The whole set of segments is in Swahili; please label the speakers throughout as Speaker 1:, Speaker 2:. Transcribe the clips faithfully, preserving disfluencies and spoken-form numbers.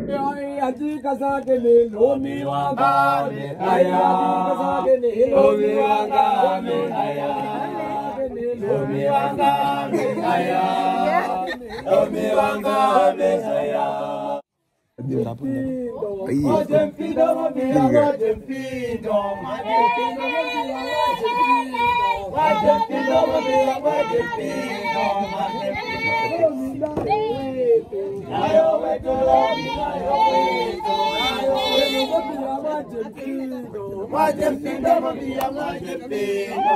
Speaker 1: Adi kasake ne lomi wanga ne aya. Kasake ne lomi wanga ne aya. Lomi wanga ne aya. Lomi wanga ne aya. Majem pido mabia majem pido. Majem pido mabia majem pido. Ayo weto lomi ayo weto. Ayo mabia majem pido. Majem pido mabia majem pido.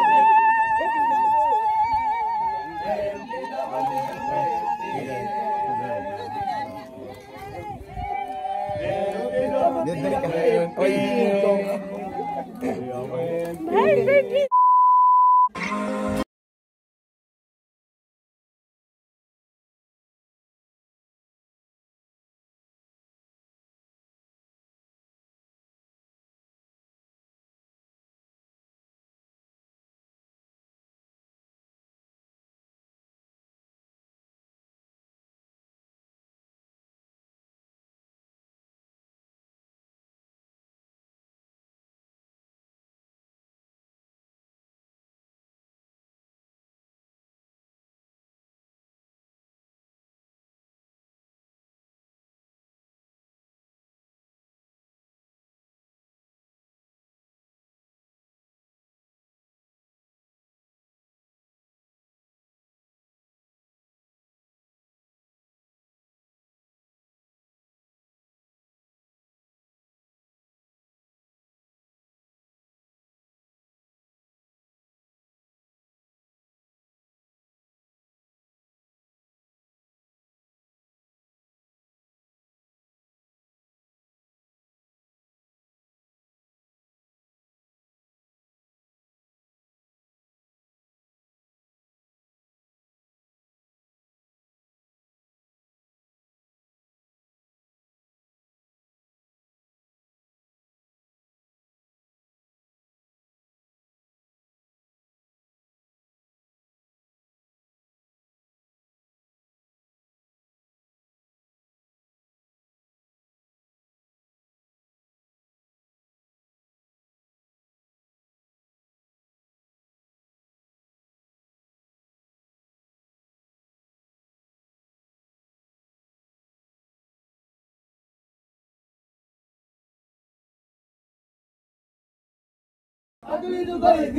Speaker 1: Agli due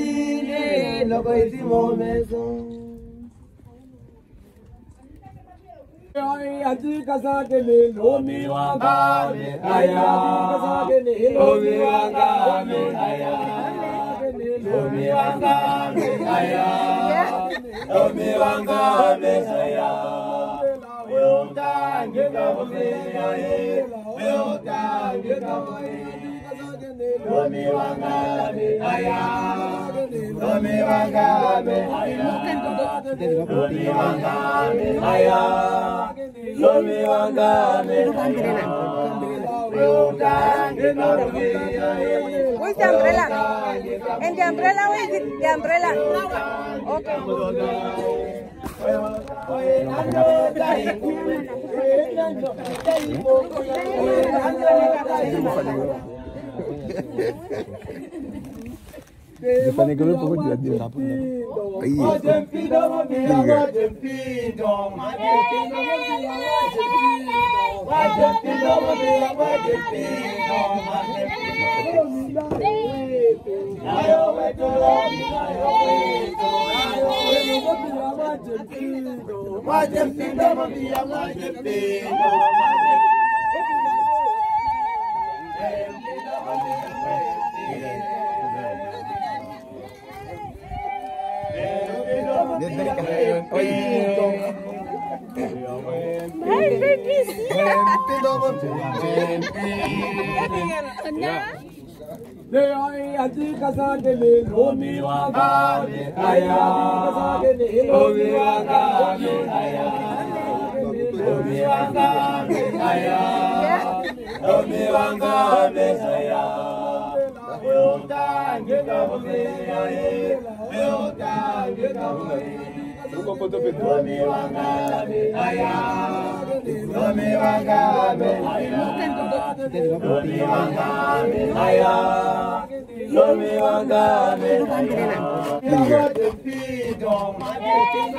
Speaker 1: vidini, lo coi timomeso. Adi kasake ne lomi wanga ne aya. Kasake ne lomi wanga ne aya. Lomi wanga ne aya. Lomi wanga ne aya. Yoda ngika mbeya ye. Yoda ngika mbeya. Lomi wanga ne aya. Lomi wanga ne aya. Lomi wanga ne aya. Lomi wanga ne aya.
Speaker 2: Where's the umbrella? And the umbrella, where is it? The umbrella. Okay.
Speaker 3: Depan ni kami pun jual dia apa? Iya.
Speaker 1: Majem pido mabia majem pido. Majem pido mabia majem pido. Ayo weto lomi ayo weto. Ayo mabia majem pido. Majem pido mabia majem pido. Adi kasake ne lomi wanga ne aya. Kasake ne lomi wanga ne aya. Lomi wanga ne aya. Lomi wanga ne aya. Yoda ngika mbeya ye. Yoda ngika mbeya. Lomi wangame aya. Lomi wangame aya. Lomi wangame aya. Lomi wangame aya. What the freedom, what the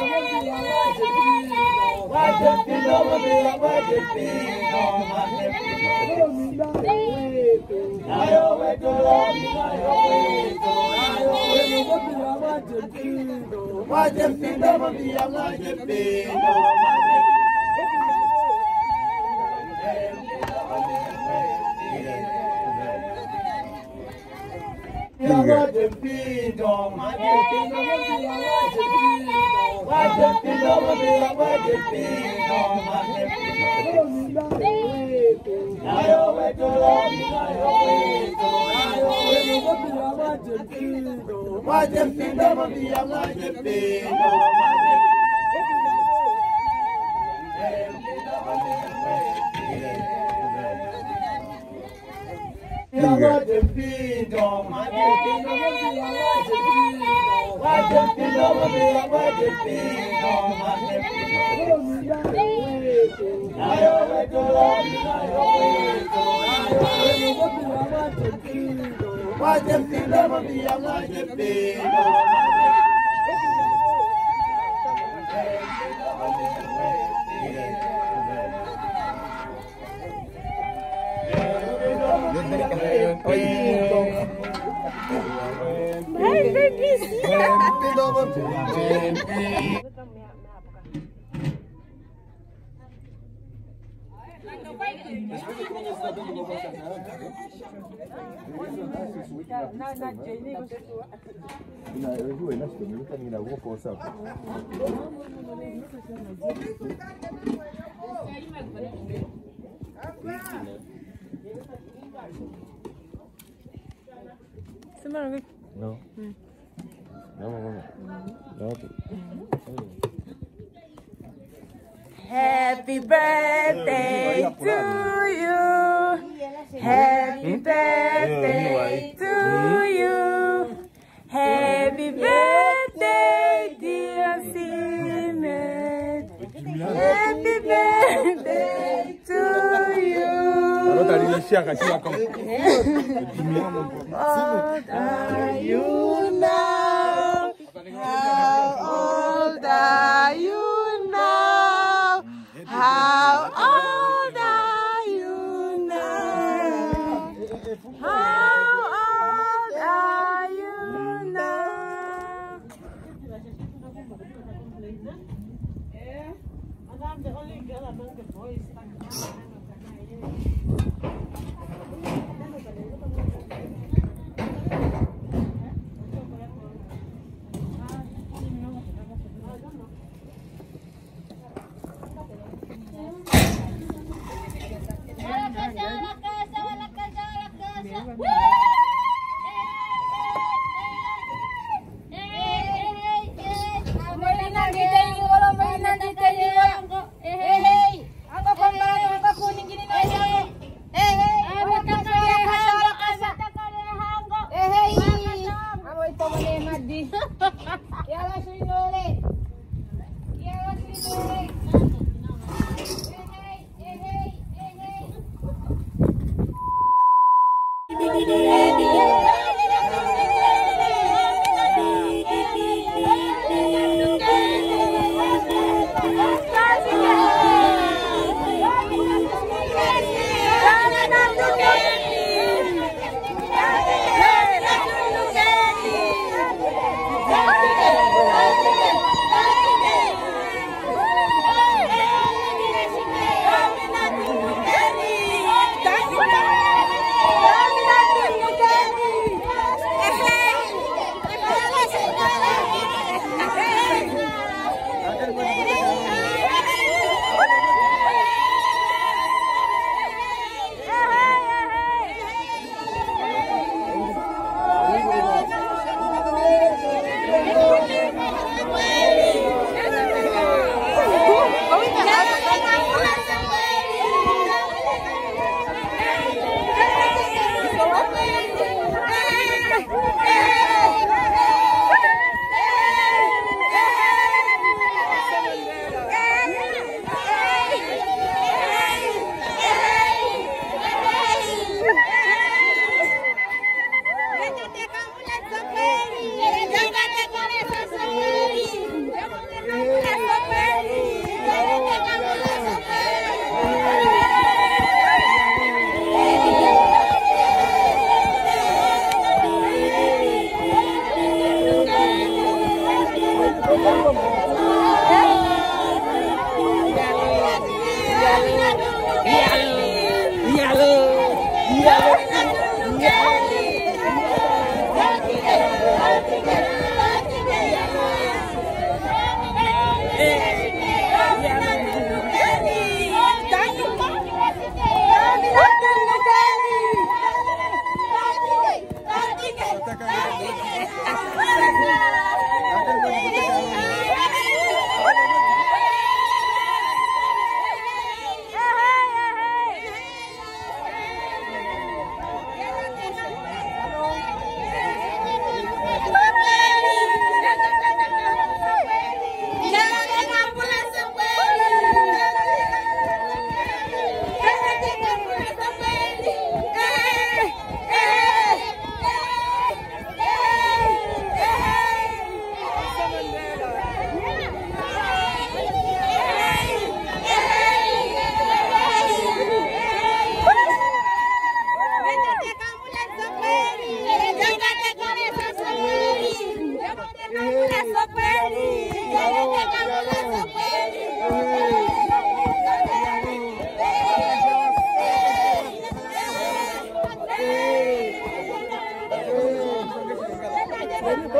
Speaker 1: freedom, what the freedom, what the freedom, ayo weto, ayo weto, ayo weto, what the freedom, what the freedom. What the freedom, what the freedom, what the freedom, what the freedom, ayo weto, ayo weto, ayo weto, what the freedom, what the freedom. What the freedom, what the freedom, what the freedom, what the freedom, ayo weto, ayo weto, what the freedom, what the freedom.
Speaker 3: No. No, no, no. No.
Speaker 2: Happy birthday to you. Happy birthday to you. Happy birthday, dear Simon. Happy birthday to you. How old are you now? How old are you now? How old are you now? How old are you now? And I'm the only girl among the boys.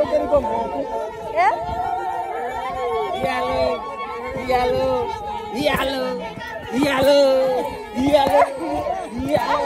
Speaker 2: Eh?
Speaker 1: Yalo, yalo, yalo, yalo, yalo, yalo.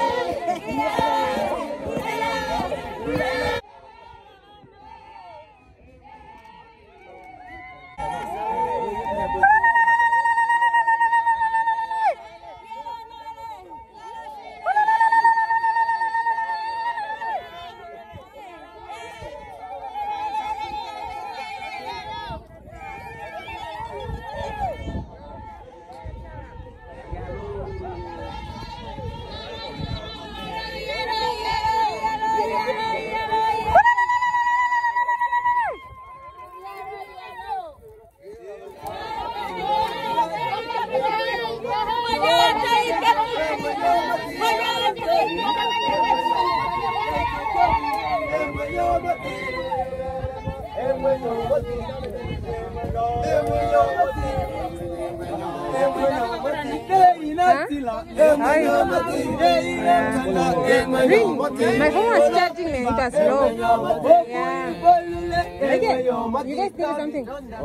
Speaker 2: My phone was charging and it was low. Yeah. Okay. You guys think something?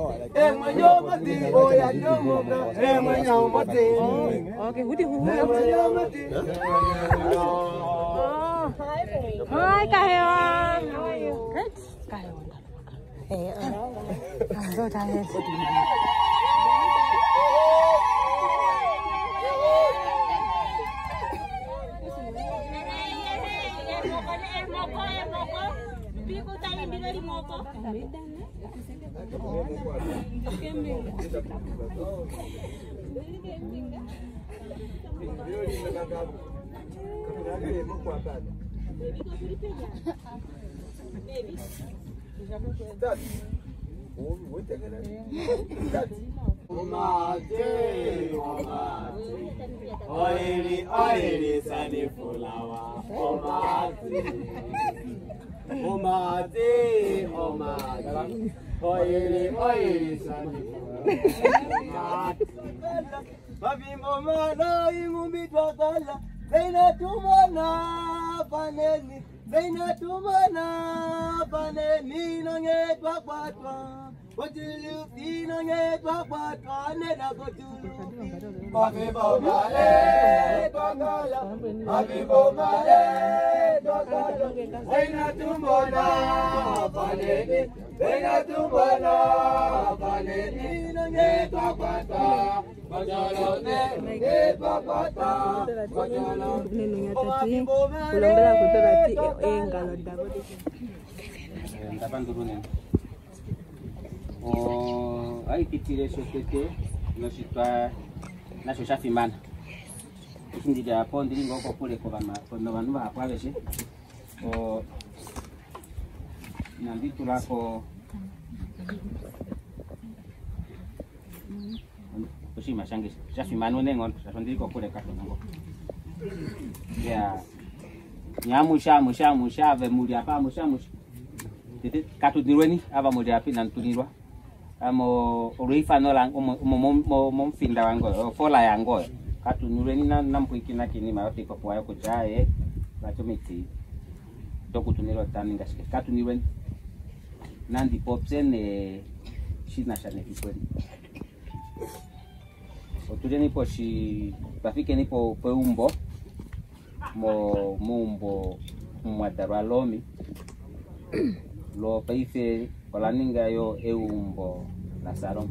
Speaker 2: Oh, okay. Who did who helped? Oh. Hi, Kahewan. How are you? Good. Kahewan. Hey, I'm so tired.
Speaker 1: Oili, oili, sunny flower. Omati, omati, omati. Oili, oili, sunny flower. Babi mama na imumi twakala. Zaina tumana paneni. Zaina tumana paneni nonge twakwatwa. Kotulu pino nge twakwatwa nena kotulu. Babi mama le twakala. Babi mama le twakala. Zaina tumana paneni. Zaina tumana paneni nonge twakwatwa.
Speaker 4: Oh, ai kitire sotete no sitwa na sho shafimana. Ikindi ja pondi ngoko kule kwa bana kwa banu ba kwa beshe. Oh, na nditu lako Kusi masangi shafimana nengon shafundiko kule kato nango. Ya nyamu shamu shamu shave muri apa mushamu. Tete kato dirweni aba muri api nantunirwa. Amo uruifa nola mo mo mo finda wango fola yango katu nureni na nampuiki na kini mayote kwa kwa yako jae batomiti doku tuniro tani ngashike katu nureni nandi popsen e shina shane kipweni otujeni po shi bafike nipo peumbo mo mumbo mwadaro lomi lo paife Kolaninga yo eumbo la sarom.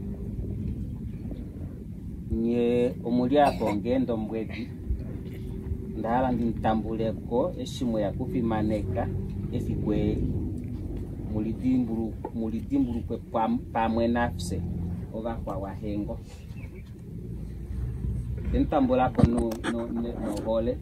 Speaker 4: Nye umulia kongendo mbwedi. Ndahala ndintambuleko eshimwe ya kufimaneka efikwe mulidimburu mulidimburu kwe pamwe nafse oga kwa wahengo. Dentambula ko no no no hole.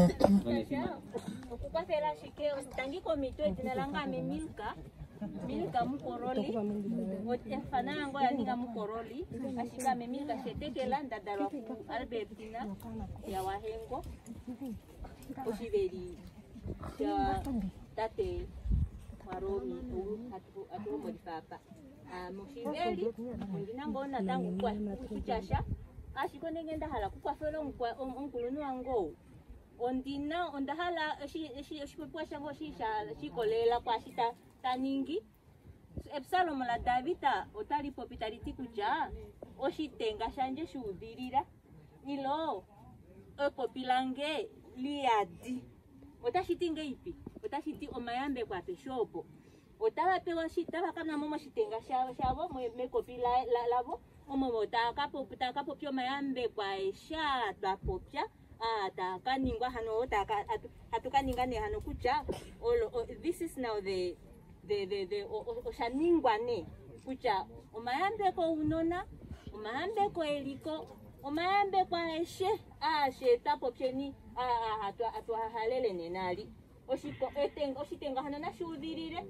Speaker 5: Okupa fela shike utangi komito etinalanga memilka. Milka mukoroli, wote fana ngo ya ninga mukoroli, ashika memilka shetekela ndadalo Albertina ya wahengo, ushiberi ya tate waromi atu atu mbodi papa, mushiberi ndina ngo na tangu kwa kuchasha, ashiko nengenda hala kwa felo kwa onkulunu wango. Ondina ondahala shi shi shi kwa shango shisha shikolela kwa shita taningi Epsalomo la Davida otali popitaliti kuja oshitenga shanje shudirira ilo opopilange liadi otashitinga ipi otashiti omayambe kwa peshopo otaba pewa shitaba kana momo shitenga shabo shabo me kopila labo omo takapo takapo mayambe kwa esha tapopya ah takaningwa hano taka hatukaninga ne hano kuja all this is now the the the the oshaningwa ne kuja omayambe ko unona omayambe ko eliko omayambe kwa eshe ah she tapopya ni ah atu atu halele ne nali oshiko etenga oshitenga hano na shudirire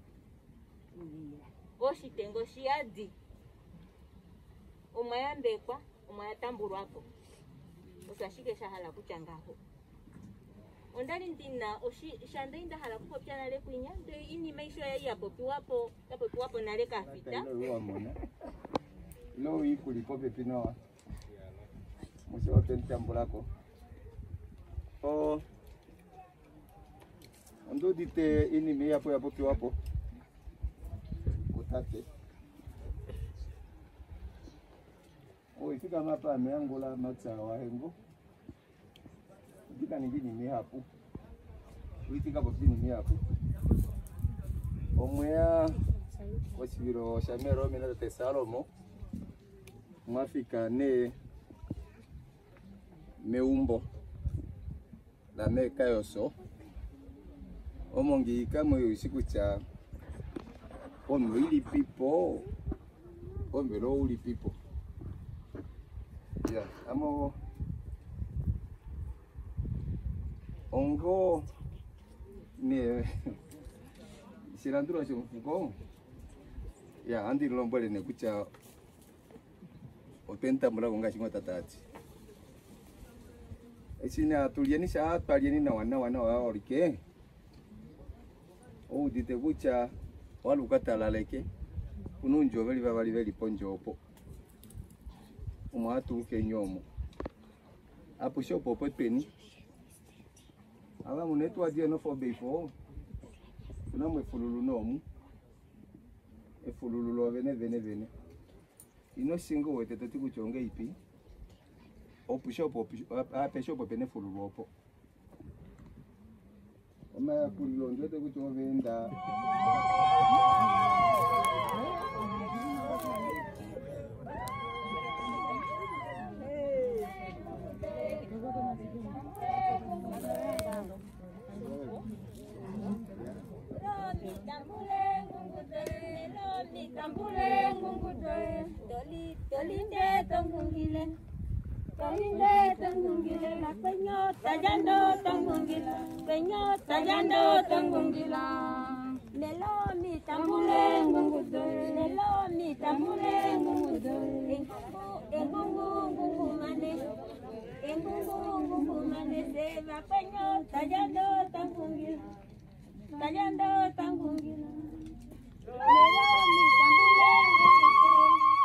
Speaker 5: oshitengo shiadi omayambe kwa omayatambulwako osashike shahala kuchangaho ondali ndina oshi shanda inda hala kupopya nale kwinya de ini maisho ya yapopiwapo yapopiwapo nale kafita
Speaker 1: lo ikuli pope pinoa musi otentambulako o ondo dite ini me yapo yapopiwapo kutate o ifika mapa ameangola matsa wa hengo dika ningini me hapo uitika popini me hapo omwea osibiro shamero mena te Salomo mwafika ne meumbo la meka yoso omongi kama usiku cha only people only only people yeah amo ongo ne silandro sio mfuko ya andi lombole ne kucha otenta mula konga shingo tatati esina tulieni sha tulieni na wana wana wa orike o dite kucha walukata laleke ununjo veli vali veli ponjopo umatu kenyomo apo shopo poteni ala munetu adia no fobe fo kuna mwe fululu nomu e fululu lo vene vene vene ino singo wete tati kuchonga ipi opu shopo ape shopo pene fululu opo ama ya kulilo njote kuchonga venda
Speaker 5: Tolinde tongungile, tolinde tongungile, la peño tallando tongungile, peño tallando tongungile. Nelo mi tambule ngungudo, nelo mi tambule ngungudo. Engungu, engungu, ngungu mane, engungu, ngungu mane se la peño tallando tongungile, tallando tongungile. Nelo mi tambule ngungudo.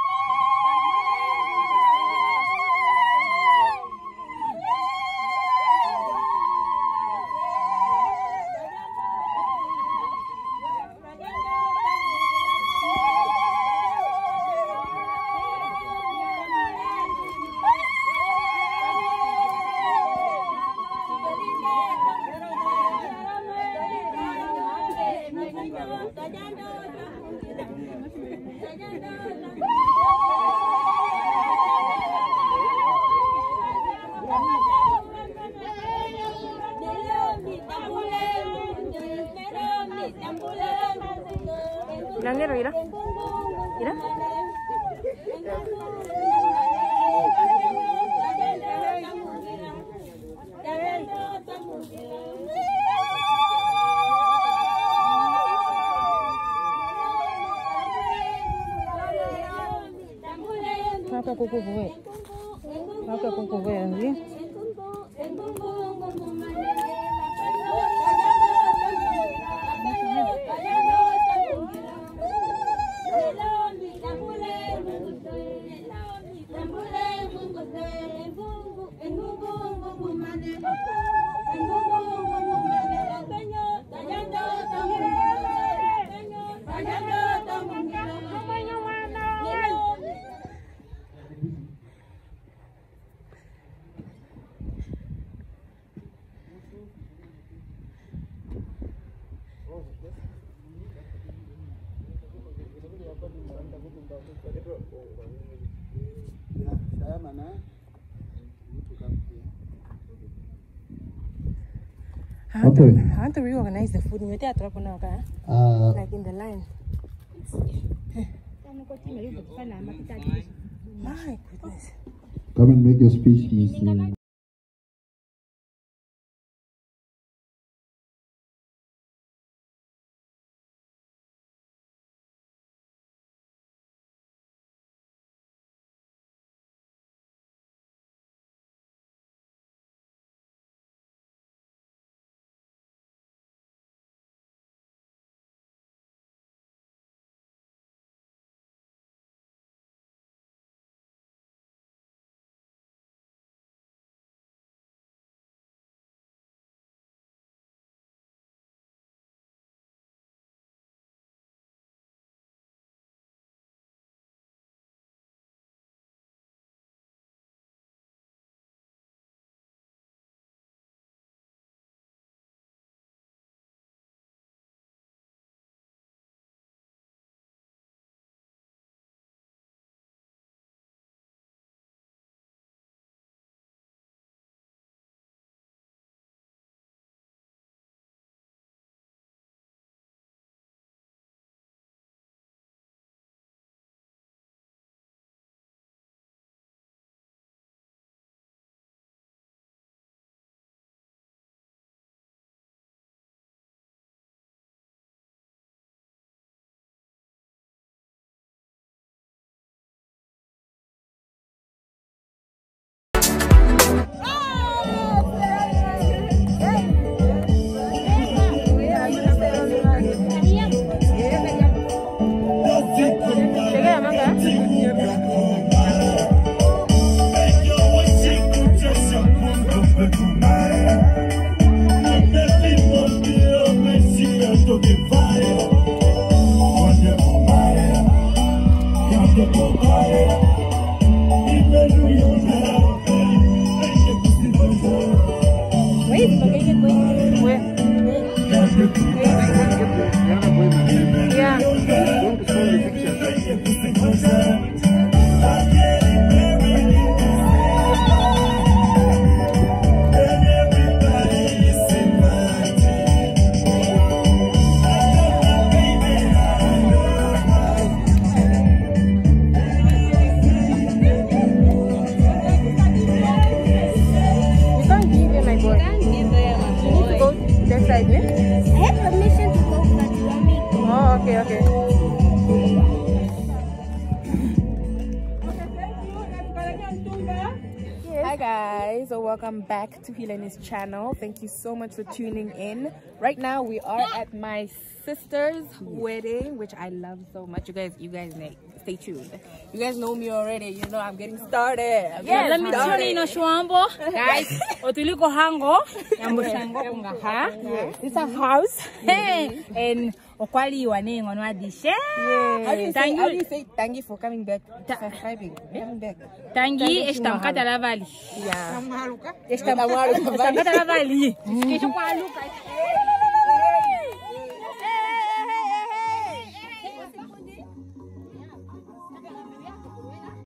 Speaker 2: Langero ira. Ira. Apa kuku gue? Apa kuku gue ini?
Speaker 5: Tallando
Speaker 2: I want,
Speaker 6: Okay.
Speaker 2: to, I want to reorganize the food. You take a drop now, okay?
Speaker 6: Uh,
Speaker 2: Like in the line. My goodness.
Speaker 6: come and make your speech, please.
Speaker 2: Welcome back to Helene's channel. Thank you so much for tuning in. Right now we are at my sister's wedding, which I love so much. You guys, you guys stay tuned. You guys know me already. You know I'm getting started. I'm
Speaker 5: yeah,
Speaker 2: getting
Speaker 5: let me tell you, no Shwambo.
Speaker 2: guys.
Speaker 5: Otuliko hango, yambo shango kungaha. It's a house. Hey, and okwali wane ngonwa dishe.
Speaker 2: How do you say? How do you say thank you for coming back? Subscribing. Coming back.
Speaker 5: Tangi estamkata la vali.
Speaker 2: Yeah. Estamkata la vali.
Speaker 5: Estamkata la vali. Kesho kwa luka.